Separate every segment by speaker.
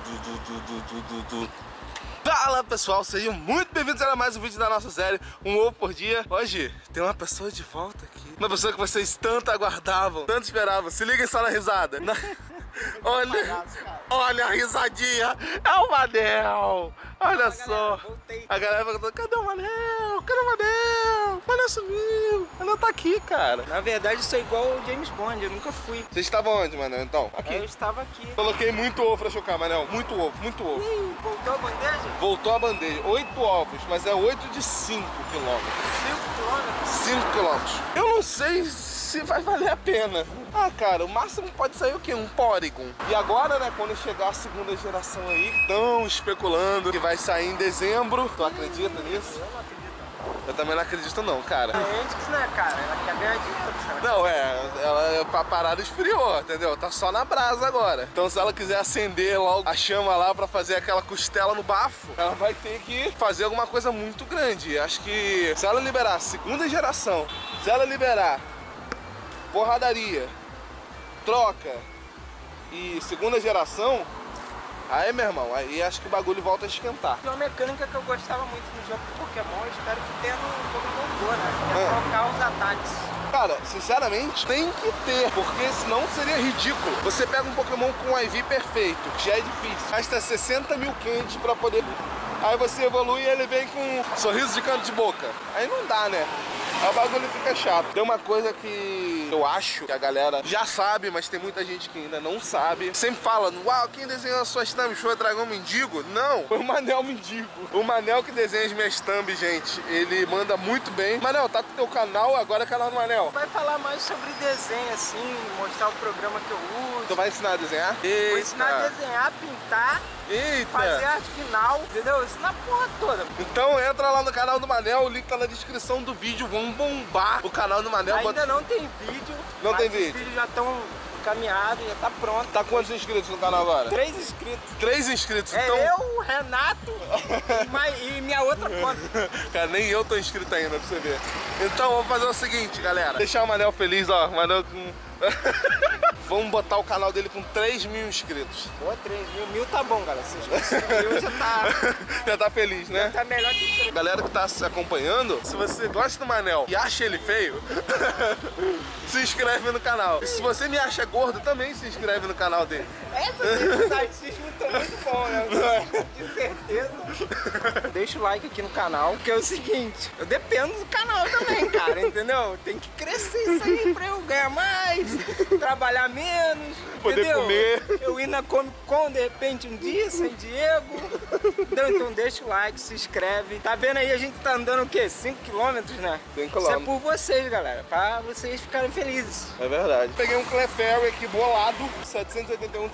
Speaker 1: Fala pessoal, sejam muito bem-vindos a mais um vídeo da nossa série Um Ovo por Dia. Hoje tem uma pessoa de volta aqui, uma pessoa que vocês tanto aguardavam, tanto esperavam. Se liguem só na risada. Olha a risadinha, é o Manel. Olha só, a galera perguntou, cadê o Manel? Cadê o Manel? O Manel sumiu, o Manel tá aqui, cara.
Speaker 2: Na verdade eu sou igual o James Bond, eu nunca fui.
Speaker 1: Vocês estavam onde, Manel, então? Aqui.
Speaker 2: Eu estava aqui.
Speaker 1: Coloquei muito ovo pra chocar, Manel, muito ovo, muito ovo.
Speaker 2: Ih, voltou a bandeja?
Speaker 1: Voltou a bandeja, 8 ovos, mas é 8 de 5 quilômetros.
Speaker 2: 5 quilômetros?
Speaker 1: 5 quilômetros. Eu não sei se vai valer a pena. Ah, cara, o máximo pode sair o quê? Um Porygon. E agora, né, quando chegar a segunda geração aí, estão especulando que vai sair em dezembro. Tu acredita nisso?
Speaker 2: Eu não acredito.
Speaker 1: Eu também não acredito não, cara.
Speaker 2: A Entix, né, cara? Ela quer ganhar dinheiro, sabe?
Speaker 1: Não, ela a parada esfriou, entendeu? Tá só na brasa agora. Então se ela quiser acender logo a chama lá pra fazer aquela costela no bafo, ela vai ter que fazer alguma coisa muito grande. Acho que se ela liberar a segunda geração, se ela liberar porradaria, troca e segunda geração, aí, meu irmão, aí acho que o bagulho volta a esquentar.
Speaker 2: Tem uma mecânica que eu gostava muito no jogo de Pokémon, eu espero que tenha no Pokémon Go, né? Que é trocar os ataques.
Speaker 1: Cara, sinceramente, tem que ter, porque senão seria ridículo. Você pega um Pokémon com um IV perfeito, que já é difícil, gasta 60 mil candies pra poder... Aí você evolui e ele vem com um sorriso de canto de boca. Aí não dá, né? Aí o bagulho fica chato. Tem uma coisa que eu acho que a galera já sabe, mas tem muita gente que ainda não sabe. Sempre fala, uau, quem desenhou as suas thumbs foi o Dragão Mendigo? Não, foi o Manel Mendigo. O Manel que desenha as minhas thumbs, gente, ele manda muito bem. Manel, tá com o teu canal, agora é canal do Manel.
Speaker 2: Vai falar mais sobre desenho, assim, mostrar o programa que eu uso.
Speaker 1: Tu vai ensinar a desenhar?
Speaker 2: Vou ensinar a desenhar, pintar, fazer arte final, entendeu? Ensinar a porra toda.
Speaker 1: Então entra lá no canal do Manel, o link tá na descrição do vídeo. Vamos bombar o canal do Manel.
Speaker 2: Ainda não tem vídeo.
Speaker 1: Não tem vídeo.
Speaker 2: Os vídeos já estão encaminhados, já tá pronto.
Speaker 1: Tá quantos inscritos no canal agora?
Speaker 2: 3 inscritos.
Speaker 1: 3 inscritos,
Speaker 2: É
Speaker 1: então...
Speaker 2: eu, o Renato e minha outra conta.
Speaker 1: Cara, nem eu tô inscrito ainda, pra você ver. Então vamos fazer o seguinte, galera. Deixar o Manel feliz, ó. Manel com... Vamos botar o canal dele com 3 mil inscritos.
Speaker 2: Pô, 3 mil. Mil tá bom, galera. Se mil já tá...
Speaker 1: Já tá feliz, né?
Speaker 2: Já tá melhor que 3.
Speaker 1: Galera que tá se acompanhando, se você gosta do Manel e acha ele feio, se inscreve no canal. E se você me acha gordo, também se inscreve no canal dele.
Speaker 2: Esses artistas estão muito bons, né? De certeza. Deixa o like aqui no canal, porque é o seguinte, eu dependo do canal também, cara, entendeu? Tem que crescer isso aí pra eu ganhar mais, trabalhar menos,
Speaker 1: poder
Speaker 2: entendeu?
Speaker 1: Comer.
Speaker 2: Eu ir na Comic Con de repente um dia, sem Diego. Então deixa o like, se inscreve. Tá vendo aí, a gente tá andando o quê? 5 km, né?
Speaker 1: 5 km.
Speaker 2: Isso é por vocês, galera, pra vocês ficarem felizes.
Speaker 1: É verdade. Peguei um Clefairy aqui bolado, 781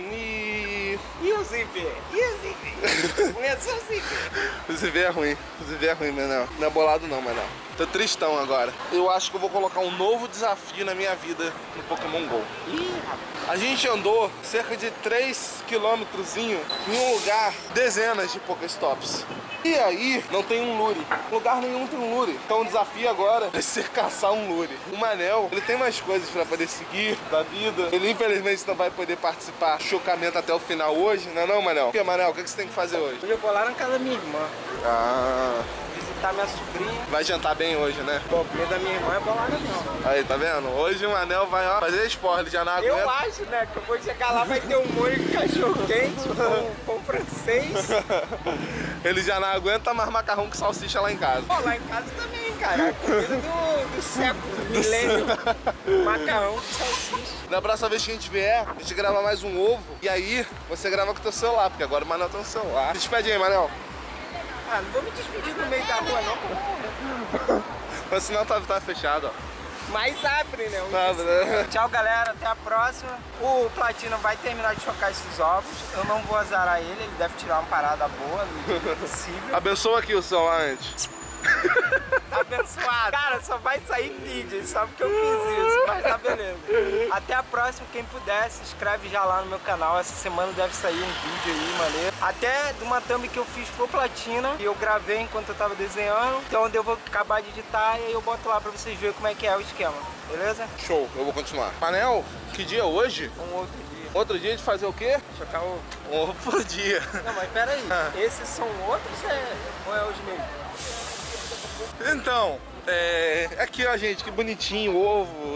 Speaker 1: e
Speaker 2: o Zip? E o Zip? Começou o Zip.
Speaker 1: O ZV é ruim, Manel. Não é bolado não, Manel. Tô tristão agora. Eu acho que eu vou colocar um novo desafio na minha vida no Pokémon GO.
Speaker 2: Ih, rapaz.
Speaker 1: A gente andou cerca de 3 quilômetrozinho em um lugar, dezenas de Pokéstops. E aí, não tem um Lure. Lugar nenhum tem um Lure. Então o desafio agora é ser caçar um Lure. O Manel, ele tem mais coisas pra poder seguir da vida. Ele infelizmente não vai poder participar do chocamento até o final hoje, não é não, Manel? O que, Manel? O que você tem que fazer hoje?
Speaker 2: Hoje eu vou lá na casa da minha irmã.
Speaker 1: Ah...
Speaker 2: Visitar minha sobrinha.
Speaker 1: Vai jantar bem hoje, né?
Speaker 2: Pô, comida da minha irmã é bolada não.
Speaker 1: Aí, tá vendo? Hoje o Manel vai ó, fazer esporte, ele já não aguenta.
Speaker 2: Eu acho, né, que eu vou chegar lá, vai ter um molho de cachorro quente com francês.
Speaker 1: Ele já não aguenta mais macarrão com salsicha lá em casa.
Speaker 2: Pô, lá em casa também, cara. A comida do século, do milênio. Macarrão com salsicha.
Speaker 1: Na próxima vez que a gente vier, a gente grava mais um ovo. E aí, você grava com o teu celular, porque agora o Manel tem um celular. Se despede aí, Manel.
Speaker 2: Ah, não vou me despedir no meio da rua não,
Speaker 1: Mas senão tá fechado, ó.
Speaker 2: Mas abre, né?
Speaker 1: Abre, né?
Speaker 2: Tchau, galera. Até a próxima. O Platina vai terminar de chocar esses ovos. Eu não vou azarar ele. Ele deve tirar uma parada boa no dia possível.
Speaker 1: Abençoa aqui o celular antes.
Speaker 2: Abençoado. Cara, só vai sair vídeo. Ele sabe que eu fiz isso. Mas tá beleza. Até a próxima. Quem puder, se inscreve já lá no meu canal. Essa semana deve sair um vídeo aí, maneiro. Até de uma thumb que eu fiz pro Platina. E eu gravei enquanto eu tava desenhando. Então eu vou acabar de editar e aí eu boto lá pra vocês verem como é que é o esquema. Beleza?
Speaker 1: Show, eu vou continuar. Manel, que dia é hoje?
Speaker 2: Um outro dia.
Speaker 1: Outro dia de fazer o quê?
Speaker 2: Chocar ovo.
Speaker 1: Um ovo por dia.
Speaker 2: Não, mas pera aí. Esses são outros ou é os mesmos?
Speaker 1: Então, aqui ó, gente, que bonitinho o ovo.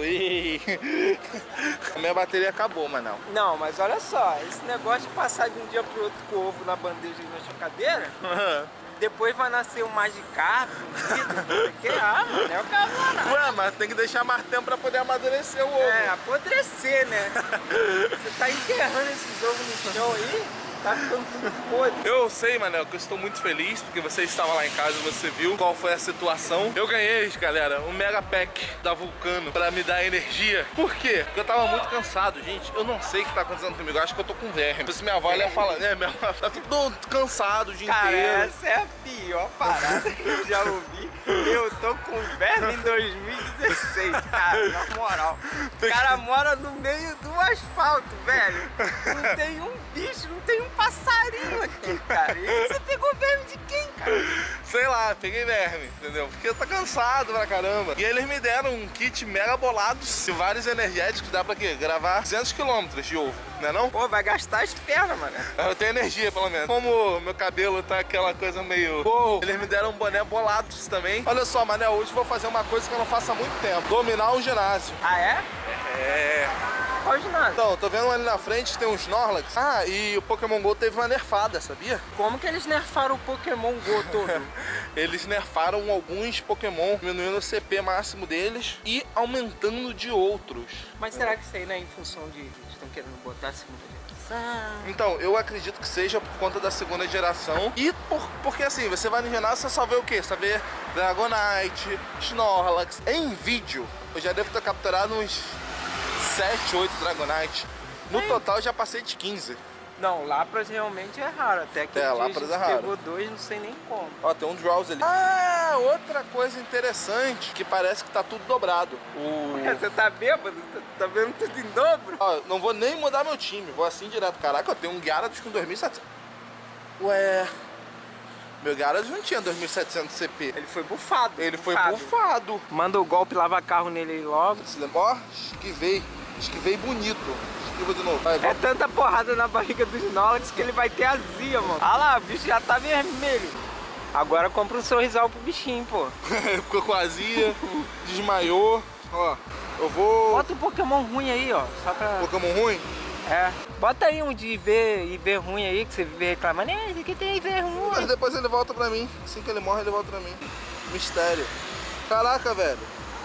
Speaker 1: A minha bateria acabou, mas não.
Speaker 2: Não, mas olha só, esse negócio de passar de um dia pro outro com o ovo na bandeja e na chocadeira, depois vai nascer um Magikarp, mano, é o caso.
Speaker 1: Ué, mas tem que deixar mais tempo pra poder amadurecer o ovo.
Speaker 2: É, apodrecer, né? Você tá enterrando esses ovos no chão aí, tá ficando tudo podre.
Speaker 1: Eu sei, Manel, que eu estou muito feliz porque você estava lá em casa e você viu qual foi a situação. Eu ganhei, galera, um Mega Pack da Vulcano pra me dar energia. Por quê? Porque eu tava muito cansado, gente. Eu não sei o que tá acontecendo comigo. Eu acho que eu tô com verme. Se minha avó ia falar, né? Minha avó tá tudo cansado o dia inteiro.
Speaker 2: Essa é a pior parada que eu já ouvi. Eu tô com verme em 2016, cara, na moral. O cara mora no meio do asfalto, velho. Não tem um bicho, não tem um passarinho aqui, cara. E você pegou verme de quem, cara?
Speaker 1: Sei lá, peguei verme, entendeu? Porque eu tô cansado pra caramba. E eles me deram um kit mega bolado de vários energéticos. Dá pra quê? Gravar 200 km de ovo, né não?
Speaker 2: Pô, vai gastar as pernas, mano.
Speaker 1: Eu tenho energia, pelo menos. Como meu cabelo tá aquela coisa meio... Pô, eles me deram um boné bolados também. Olha só, Manel, hoje eu vou fazer uma coisa que eu não faço há muito tempo. Dominar o ginásio.
Speaker 2: Ah, é?
Speaker 1: É...
Speaker 2: Qual ginásio?
Speaker 1: Então, tô vendo ali na frente que tem uns Snorlax. Ah, e o Pokémon GO teve uma nerfada, sabia?
Speaker 2: Como que eles nerfaram o Pokémon GO todo?
Speaker 1: Eles nerfaram alguns Pokémon, diminuindo o CP máximo deles e aumentando de outros.
Speaker 2: Mas será que isso aí não é em função de... Eles estão querendo botar a segunda geração?
Speaker 1: Então, eu acredito que seja por conta da segunda geração. E porque assim, você vai no ginásio, você só vê o quê? Você vê Dragonite, Snorlax. Em vídeo, eu já devo ter capturado uns 7, 8 Dragonite. No total, já passei de 15.
Speaker 2: Não, Lapras realmente é raro. Até que
Speaker 1: Lapras é raro.
Speaker 2: Pegou 2, não sei nem como.
Speaker 1: Ó, tem um Drowse ali. Ah, outra coisa interessante, que parece que tá tudo dobrado.
Speaker 2: Você tá bêbado? Tá vendo tudo em dobro?
Speaker 1: Ó, não vou nem mudar meu time, vou assim direto. Caraca, eu tenho um Gyarados com 2.700. Ué... Meu Gyarados não tinha 2.700 CP.
Speaker 2: Ele foi bufado.
Speaker 1: Ele foi bufado.
Speaker 2: Manda o golpe lava carro nele aí logo.
Speaker 1: Se lembra? Ó, esquivei bonito. Esquiva de novo. Vai,
Speaker 2: é tanta porrada na barriga dos Snorlax que ele vai ter azia, mano. Olha lá, o bicho já tá vermelho. Agora compra um sorrisal pro bichinho, pô.
Speaker 1: Ficou com azia, desmaiou. Ó, eu vou...
Speaker 2: Bota um Pokémon ruim aí, ó. Só pra...
Speaker 1: Pokémon ruim?
Speaker 2: É. Bota aí um de IV ruim aí, que você vive reclamando. Esse aqui tem IV ruim.
Speaker 1: Mas depois ele volta pra mim. Assim que ele morre, ele volta pra mim. Mistério. Caraca, velho.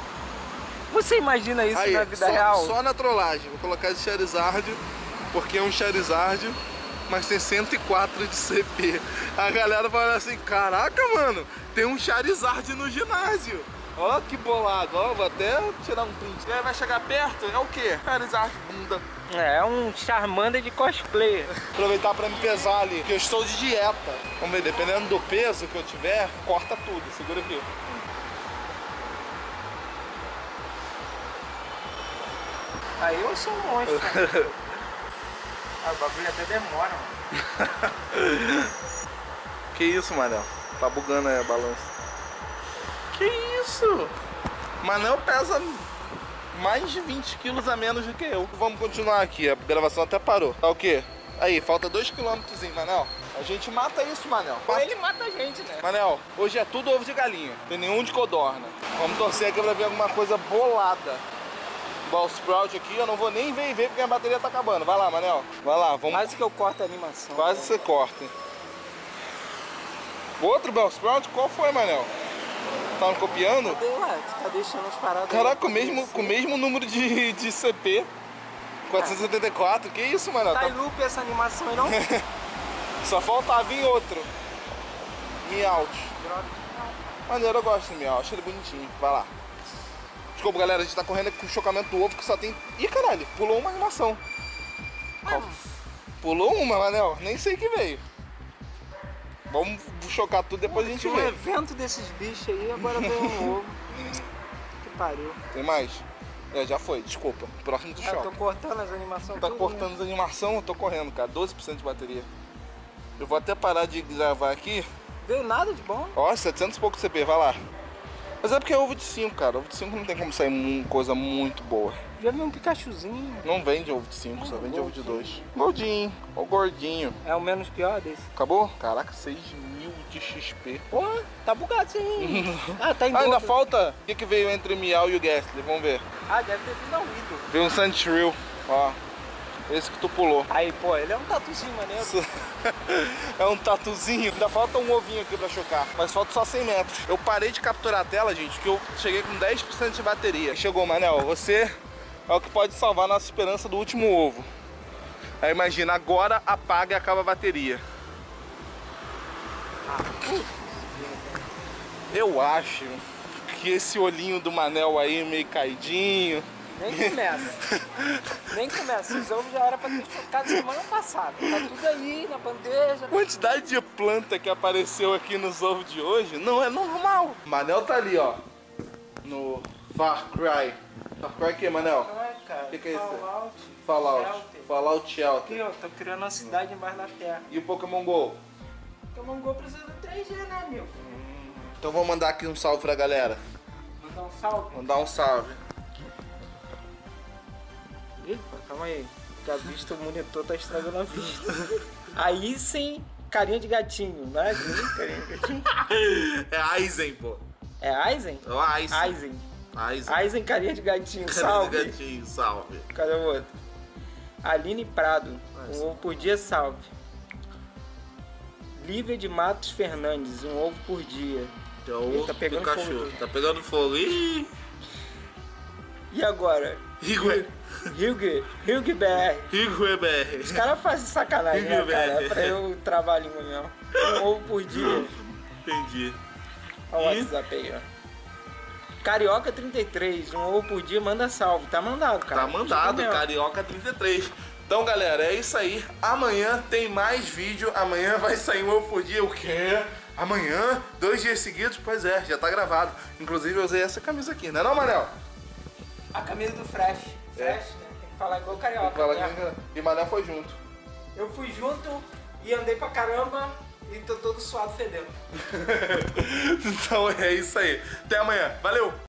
Speaker 2: Você imagina isso
Speaker 1: aí,
Speaker 2: na vida real?
Speaker 1: Só na trollagem. Vou colocar esse Charizard, porque é um Charizard, mas tem 104 de CP. A galera fala assim, caraca, mano, tem um Charizard no ginásio. Ó que bolado, ó, vou até tirar um print. Aí vai chegar perto, é o quê? Charizard bunda.
Speaker 2: É um Charmander de cosplayer.
Speaker 1: Aproveitar pra me pesar ali, porque eu estou de dieta. Vamos ver, dependendo do peso que eu tiver, corta tudo, segura aqui.
Speaker 2: Aí eu sou um monstro. O bagulho até demora, mano.
Speaker 1: Que isso, Manel? Tá bugando aí a balança. Que isso? Manel pesa mais de 20 quilos a menos do que eu. Vamos continuar aqui, a gravação até parou. Tá o quê? Aí, falta 2 quilômetros, Manel. A gente mata isso, Manel.
Speaker 2: Ou ele mata a gente, né?
Speaker 1: Manel, hoje é tudo ovo de galinha. Tem nenhum de codorna. Vamos torcer aqui pra ver alguma coisa bolada. Igual o Sprout aqui, eu não vou nem ver porque a bateria tá acabando. Vai lá, Manel. Vai lá, vamos.
Speaker 2: Quase que eu corto a animação.
Speaker 1: Quase você corta. Outro Bellsprout? Qual foi, Manel? Tá copiando?
Speaker 2: Cadê, ué? Tu tá deixando as paradas.
Speaker 1: Caraca, com o mesmo número de CP. 474. Que isso, Manel?
Speaker 2: Tá em loop essa animação aí, não?
Speaker 1: Só faltava vir outro. Meowth. Maneiro, eu gosto do Meowth. Acho ele bonitinho. Vai lá. Desculpa, galera, a gente tá correndo aqui com o chocamento do ovo que só tem... Ih, caralho, pulou uma animação. Pulou uma, Manel. Nem sei que veio. Vamos chocar tudo, depois a gente vê.
Speaker 2: Um evento desses bichos aí, agora veio um ovo. Que pariu.
Speaker 1: Tem mais? É, já foi, desculpa. Próximo do choque.
Speaker 2: Eu tô cortando as animações.
Speaker 1: Tá cortando as animações, eu tô correndo, cara. 12% de bateria. Eu vou até parar de gravar aqui.
Speaker 2: Veio nada de bom.
Speaker 1: Ó, 700 e pouco CP, vai lá. Mas é porque é ovo de 5, cara. Ovo de 5 não tem como sair coisa muito boa.
Speaker 2: Já vi um Pikachuzinho.
Speaker 1: Não vende ovo de 5, só vende ovo de 2. Goldinho, ó o gordinho.
Speaker 2: É o menos pior desse.
Speaker 1: Acabou? Caraca, 6.000 de XP.
Speaker 2: Pô, tá bugado sim. Ah, tá em
Speaker 1: Ainda
Speaker 2: dobro.
Speaker 1: falta? O que veio entre o Miau e o Gastly? Vamos ver.
Speaker 2: Ah, deve ter vindo ao Ido.
Speaker 1: Veio um Sandshrew, ó. Esse que tu pulou.
Speaker 2: Aí, pô, ele é um tatuzinho maneiro.
Speaker 1: É um tatuzinho. Ainda falta um ovinho aqui pra chocar. Mas falta só 100 metros. Eu parei de capturar a tela, gente, porque eu cheguei com 10% de bateria. Chegou, Manel. Você é o que pode salvar a nossa esperança do último ovo. Aí imagina, agora apaga e acaba a bateria. Eu acho que esse olhinho do Manel aí meio caidinho.
Speaker 2: Nem começa. Nem começa. Os ovos já era pra ter chocado semana passada. Tá tudo aí na bandeja.
Speaker 1: A quantidade de planta que apareceu aqui nos ovos de hoje não é normal. Manel tá ali, ó. No Far Cry. Far Cry o que, Manel?
Speaker 2: Ai, cara.
Speaker 1: Que é isso?
Speaker 2: Fallout.
Speaker 1: Fallout.
Speaker 2: Shelter.
Speaker 1: Fallout
Speaker 2: Aqui,
Speaker 1: Shelter.
Speaker 2: ó. Tô criando uma cidade embaixo da terra.
Speaker 1: E o Pokémon GO?
Speaker 2: Pokémon GO precisa do 3G, né, meu?
Speaker 1: Então vou mandar aqui um salve pra galera.
Speaker 2: Mandar um salve.
Speaker 1: Mandar um salve.
Speaker 2: Eita, calma aí. Que a vista, o monitor tá estragando a vista. Aí sim, carinha de gatinho, não é? Carinha de gatinho.
Speaker 1: É Aizen, pô.
Speaker 2: É Aizen?
Speaker 1: É o Aizen.
Speaker 2: Aizen.
Speaker 1: Aizen.
Speaker 2: Aizen, carinha de gatinho,
Speaker 1: Carinha
Speaker 2: salve.
Speaker 1: de gatinho, salve.
Speaker 2: Cadê o outro? Aline Prado, um ovo por dia, salve. Lívia de Matos Fernandes, um ovo por dia.
Speaker 1: Então,
Speaker 2: tá pegando fogo.
Speaker 1: Tá pegando fogo. Ih!
Speaker 2: E agora?
Speaker 1: Rigue.
Speaker 2: Hilg BR. Os caras fazem sacanagem, né, cara? É pra eu travar a língua mesmo. Um ovo por dia.
Speaker 1: Entendi.
Speaker 2: Olha o WhatsApp aí, ó. Carioca 33, um ovo por dia, manda salve. Tá mandado, cara.
Speaker 1: Tá mandado, Carioca 33. Então, galera, é isso aí. Amanhã tem mais vídeo. Amanhã vai sair um ovo por dia. O quê? Amanhã? 2 dias seguidos? Pois é, já tá gravado. Inclusive, eu usei essa camisa aqui, não, Manel?
Speaker 2: A camisa do Fresh. Fresh, né? Tem que falar igual Carioca.
Speaker 1: Fala
Speaker 2: né?
Speaker 1: que... E Manel foi junto.
Speaker 2: Eu fui junto e andei pra caramba e tô todo suado fedendo.
Speaker 1: Então é isso aí. Até amanhã. Valeu!